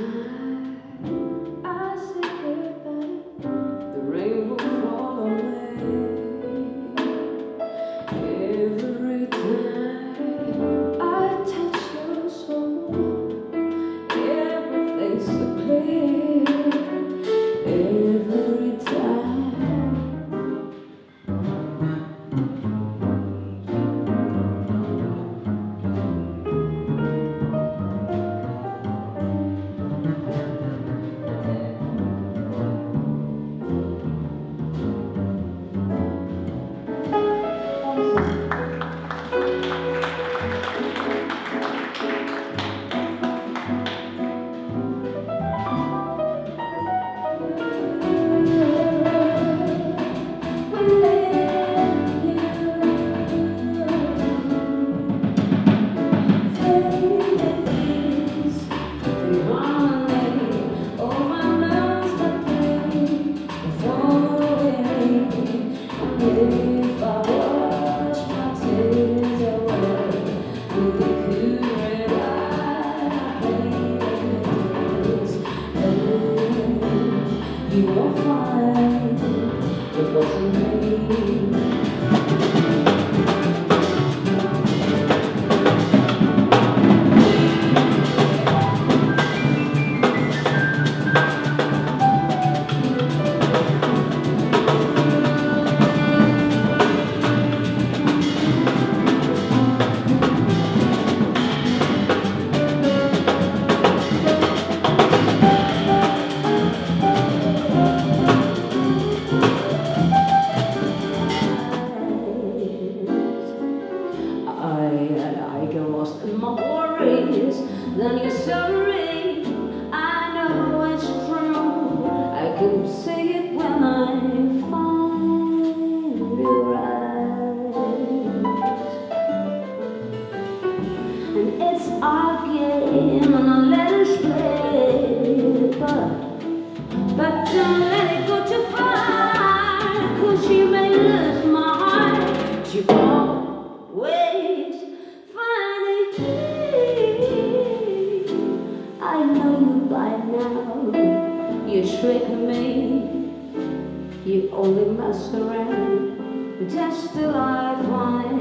time I say goodbye, the rain will fall away. Every time I touch your soul, everything's so clear. Every time. If I wash my tears away with the cool red you won't find it wasn't me. I get lost in my worries, then you're sorry. I know it's true. I can say it when I find your eyes. And it's our game, and I let it play. But don't let it go too far, 'cause you may lose my heart. You always I know you by now. You trick me. You only mess around just till I find